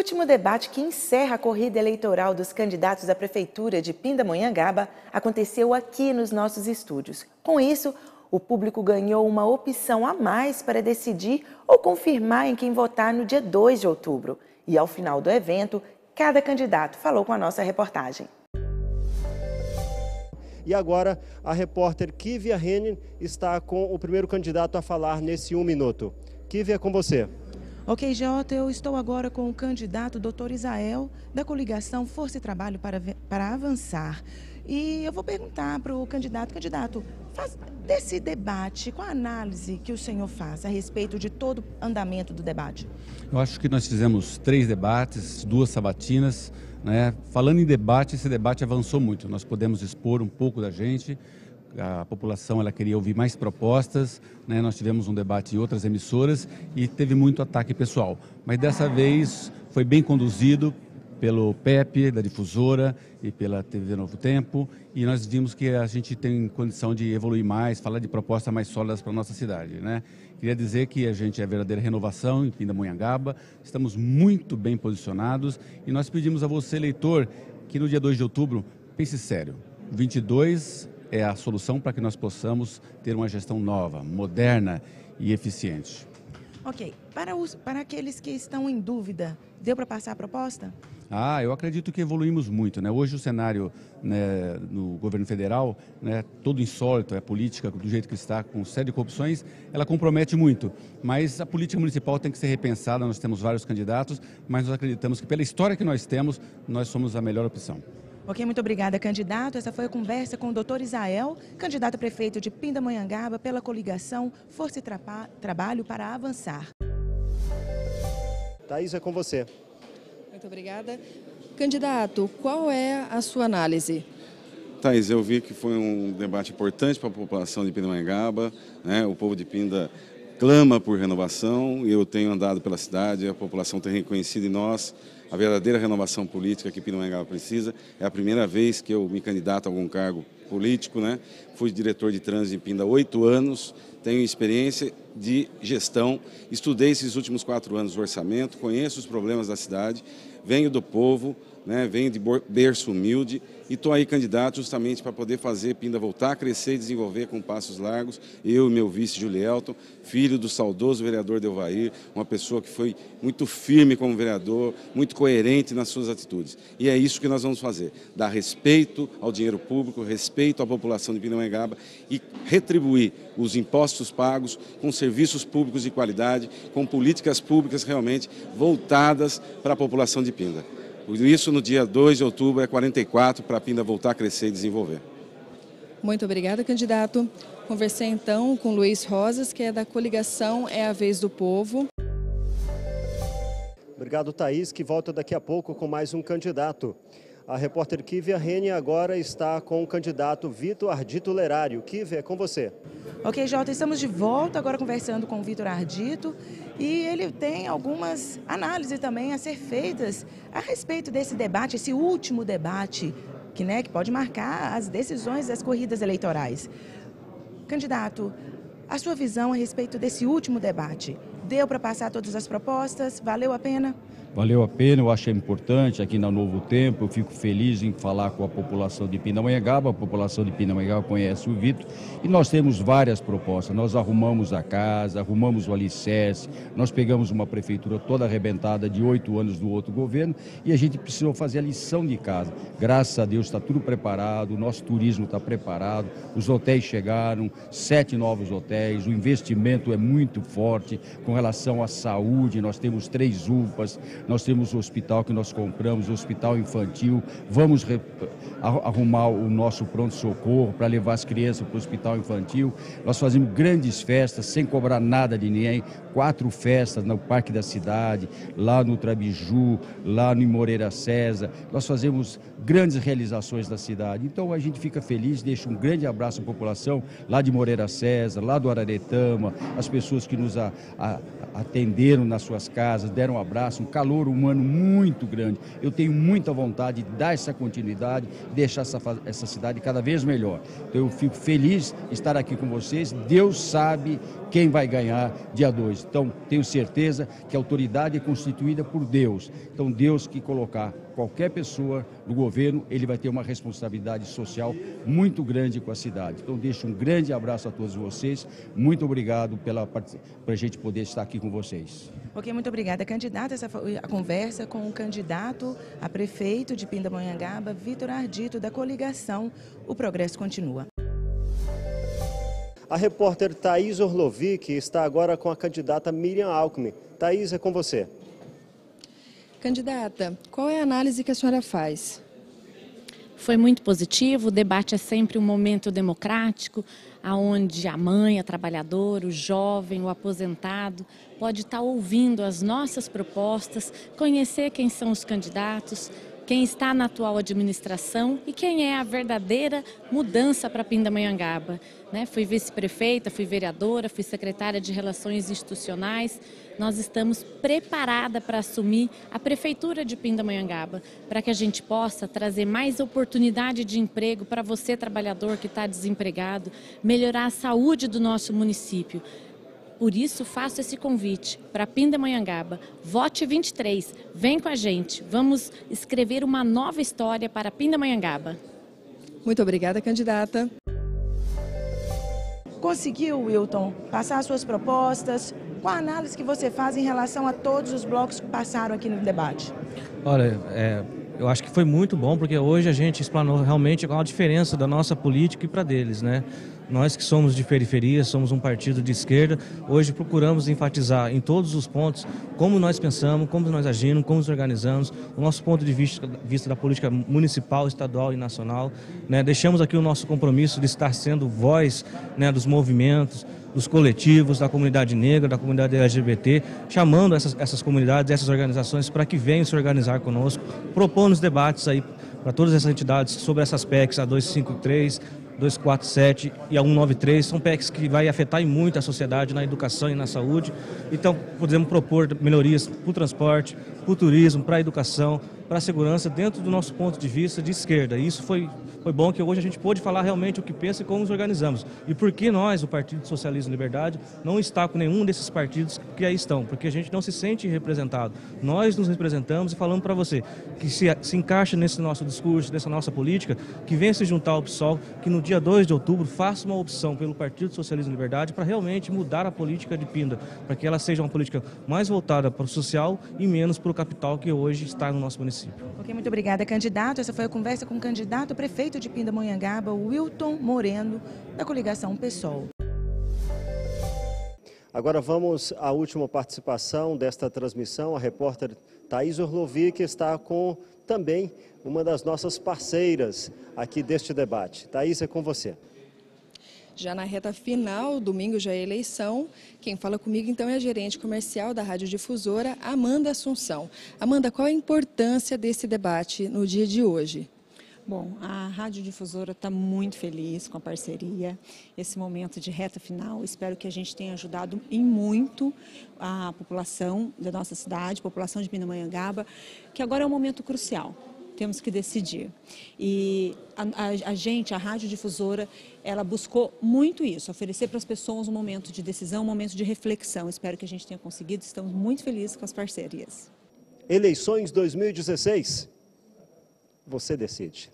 último debate que encerra a corrida eleitoral dos candidatos à Prefeitura de Pindamonhangaba aconteceu aqui nos nossos estúdios. Com isso, o público ganhou uma opção a mais para decidir ou confirmar em quem votar no dia 2 de outubro. E ao final do evento, cada candidato falou com a nossa reportagem. E agora, a repórter Kivia Henning está com o primeiro candidato a falar nesse 1 minuto. Kivia, é com você. Ok, Jota, eu estou agora com o candidato Dr. Isael, da coligação Força e Trabalho para Avançar. E eu vou perguntar para o candidato, desse debate, qual a análise que o senhor faz a respeito de todo o andamento do debate? Eu acho que nós fizemos 3 debates, 2 sabatinas, né? Falando em debate, esse debate avançou muito. Nós podemos expor um pouco da gente. A população ela queria ouvir mais propostas, né? Nós tivemos um debate em outras emissoras e teve muito ataque pessoal. Mas dessa vez foi bem conduzido pelo Pepe, da difusora, e pela TV Novo Tempo, e nós vimos que a gente tem condição de evoluir mais, falar de propostas mais sólidas para a nossa cidade, né? Queria dizer que a gente é a verdadeira renovação em Pindamonhangaba, estamos muito bem posicionados e nós pedimos a você, eleitor, que no dia 2 de outubro, pense sério, 22 é a solução para que nós possamos ter uma gestão nova, moderna e eficiente. Ok. Para aqueles que estão em dúvida, deu para passar a proposta? Eu acredito que evoluímos muito, né? Hoje o cenário, né, no governo federal, né, todo insólito, a política do jeito que está, com série de corrupções, ela compromete muito. Mas a política municipal tem que ser repensada, nós temos vários candidatos, mas nós acreditamos que pela história que nós temos, nós somos a melhor opção. Ok, muito obrigada, candidato. Essa foi a conversa com o Dr. Isael, candidato a prefeito de Pindamonhangaba pela coligação Força e Trabalho para Avançar. Thaís, é com você. Muito obrigada. Candidato, qual é a sua análise? Thaís, eu vi que foi um debate importante para a população de Pindamonhangaba, né? O povo de Pinda clama por renovação, eu tenho andado pela cidade, a população tem reconhecido em nós a verdadeira renovação política que Pindamonhangaba precisa. É a primeira vez que eu me candidato a algum cargo político, né? Fui diretor de trânsito em Pinda há 8 anos, tenho experiência de gestão, estudei esses últimos 4 anos o orçamento, conheço os problemas da cidade, venho do povo, né? Venho de berço humilde e estou aí candidato justamente para poder fazer Pinda voltar a crescer e desenvolver com passos largos. Eu e meu vice Julielton, filho do saudoso vereador Delvair, uma pessoa que foi muito firme como vereador, muito coerente nas suas atitudes. E é isso que nós vamos fazer, dar respeito ao dinheiro público, respeito à população de Pindamonhangaba e retribuir os impostos pagos com serviços públicos de qualidade, com políticas públicas realmente voltadas para a população de Pinda. Por isso, no dia 2 de outubro, é 44 para a Pinda voltar a crescer e desenvolver. Muito obrigada, candidato. Conversei então com Luiz Rosas, que é da coligação É a Vez do Povo. Obrigado, Thaís, que volta daqui a pouco com mais um candidato. A repórter Kivia Henning agora está com o candidato Vitor Ardito Lerário. Kivia, é com você. Ok, Jota, estamos de volta agora conversando com o Vitor Ardito e ele tem algumas análises também a ser feitas a respeito desse debate, esse último debate que pode marcar as decisões das corridas eleitorais. Candidato, a sua visão a respeito desse último debate, deu para passar todas as propostas? Valeu a pena? Valeu a pena, eu achei importante aqui na Novo Tempo, eu fico feliz em falar com a população de Pindamonhangaba, a população de Pindamonhangaba conhece o Vitor e nós temos várias propostas, nós arrumamos a casa, arrumamos o alicerce, nós pegamos uma prefeitura toda arrebentada de 8 anos do outro governo e a gente precisou fazer a lição de casa. Graças a Deus está tudo preparado, o nosso turismo está preparado, os hotéis chegaram, 7 novos hotéis, o investimento é muito forte com relação à saúde, nós temos 3 UPAs, nós temos o hospital que nós compramos, o hospital infantil, vamos arrumar o nosso pronto-socorro para levar as crianças para o hospital infantil. Nós fazemos grandes festas sem cobrar nada de ninguém, 4 festas no Parque da Cidade, lá no Trabiju, lá no Moreira César. Nós fazemos grandes realizações da cidade. Então a gente fica feliz, deixa um grande abraço à população lá de Moreira César, lá do Araretama, as pessoas que nos atenderam nas suas casas, deram um abraço, um calor humano muito grande. Eu tenho muita vontade de dar essa continuidade, deixar essa cidade cada vez melhor. Então eu fico feliz de estar aqui com vocês. Deus sabe quem vai ganhar dia 2. Então, tenho certeza que a autoridade é constituída por Deus. Então, Deus que colocar qualquer pessoa no governo, ele vai ter uma responsabilidade social muito grande com a cidade. Então, deixo um grande abraço a todos vocês. Muito obrigado para a gente poder estar aqui com vocês. Ok, muito obrigada, candidato. Essa foi a conversa com o candidato a prefeito de Pindamonhangaba, Vitor Ardito, da coligação O Progresso Continua. A repórter Thaís Orlovic está agora com a candidata Miriam Alckmin. Thaís, é com você. Candidata, qual é a análise que a senhora faz? Foi muito positivo, o debate é sempre um momento democrático, onde a mãe, a trabalhadora, o jovem, o aposentado pode estar ouvindo as nossas propostas, conhecer quem são os candidatos, quem está na atual administração e quem é a verdadeira mudança para Pindamonhangaba. Fui vice-prefeita, fui vereadora, fui secretária de Relações Institucionais. Nós estamos preparadas para assumir a Prefeitura de Pindamonhangaba, para que a gente possa trazer mais oportunidade de emprego para você, trabalhador que está desempregado, melhorar a saúde do nosso município. Por isso, faço esse convite para Pindamonhangaba. Vote 23, vem com a gente, vamos escrever uma nova história para Pindamonhangaba. Muito obrigada, candidata. Conseguiu, Wilton, passar as suas propostas? Qual a análise que você faz em relação a todos os blocos que passaram aqui no debate? Olha, eu acho que foi muito bom, porque hoje a gente explanou realmente qual a diferença da nossa política e para deles, né? Nós que somos de periferia, somos um partido de esquerda, hoje procuramos enfatizar em todos os pontos como nós pensamos, como nós agimos, como nos organizamos, o nosso ponto de vista da política municipal, estadual e nacional, né? Deixamos aqui o nosso compromisso de estar sendo voz, né, dos movimentos, dos coletivos, da comunidade negra, da comunidade LGBT, chamando essas comunidades, essas organizações para que venham se organizar conosco, propondo os debates aí para todas essas entidades sobre essas PECs, a 253, 247 e a 193, são PECs que vai afetar muito a sociedade na educação e na saúde. Então, podemos propor melhorias para o transporte, para o turismo, para a educação, para a segurança, dentro do nosso ponto de vista de esquerda. E isso foi bom que hoje a gente pôde falar realmente o que pensa e como nos organizamos. E por que nós, o Partido Socialismo e Liberdade, não está com nenhum desses partidos que aí estão? Porque a gente não se sente representado. Nós nos representamos e falamos para você que se encaixa nesse nosso discurso, nessa nossa política, que venha se juntar ao PSOL, que no dia 2 de outubro faça uma opção pelo Partido Socialismo e Liberdade para realmente mudar a política de Pinda, para que ela seja uma política mais voltada para o social e menos para o capital que hoje está no nosso município. Ok, muito obrigada, candidato. Essa foi a conversa com o candidato a prefeito de Pindamonhangaba, Wilton Moreno, da coligação PSOL. Agora vamos à última participação desta transmissão. A repórter Thaís Orlovic está com também uma das nossas parceiras aqui deste debate. Thaís, é com você. Já na reta final, domingo já é eleição, quem fala comigo então é a gerente comercial da radiodifusora, Amanda Assunção. Amanda, qual a importância desse debate no dia de hoje? Bom, a radiodifusora está muito feliz com a parceria, esse momento de reta final. Espero que a gente tenha ajudado em muito a população da nossa cidade, a população de Pindamonhangaba, que agora é um momento crucial. Temos que decidir. E a radiodifusora, ela buscou muito isso, oferecer para as pessoas um momento de decisão, um momento de reflexão. Espero que a gente tenha conseguido, estamos muito felizes com as parcerias. Eleições 2016, você decide.